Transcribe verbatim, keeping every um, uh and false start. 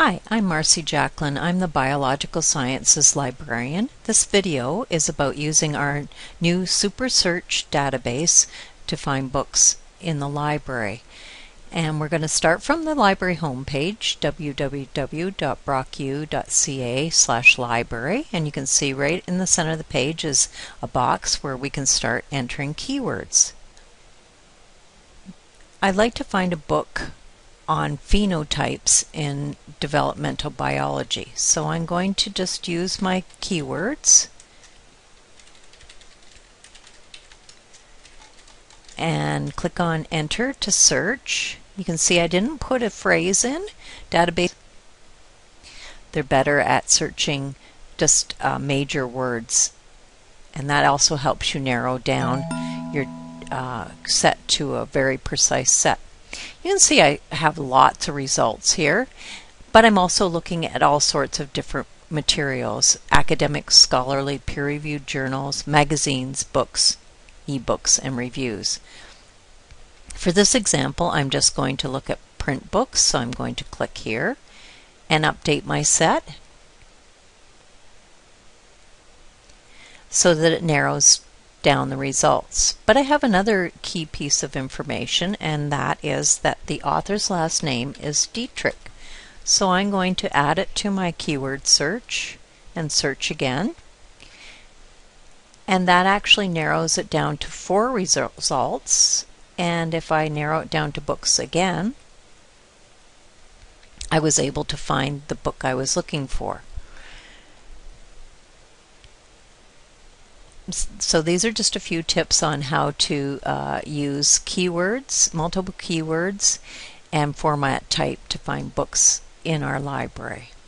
Hi, I'm Marcy Jacqueline. I'm the Biological Sciences Librarian. This video is about using our new SuperSearch database to find books in the library. And we're going to start from the library homepage, w w w dot brock u dot c a slash library, and you can see right in the center of the page is a box where we can start entering keywords. I'd like to find a book on phenotypes in developmental biology. So I'm going to just use my keywords and click on enter to search. You can see I didn't put a phrase in. Database, they're better at searching just uh, major words, and that also helps you narrow down your uh, set to a very precise set. You can see I have lots of results here, but I'm also looking at all sorts of different materials: academic, scholarly, peer-reviewed journals, magazines, books, ebooks, and reviews. For this example, I'm just going to look at print books, so I'm going to click here and update my set so that it narrows down the results. But I have another key piece of information, and that is that the author's last name is Dietrich. So I'm going to add it to my keyword search and search again. And that actually narrows it down to four results. And if I narrow it down to books again, I was able to find the book I was looking for. So these are just a few tips on how to uh, use keywords, multiple keywords, and format type to find books in our library.